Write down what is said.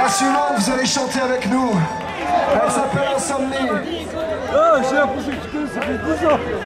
La suivante, vous allez chanter avec nous. Elle s'appelle Insomnie. Ah, j'ai l'impression que ça fait 10 ans.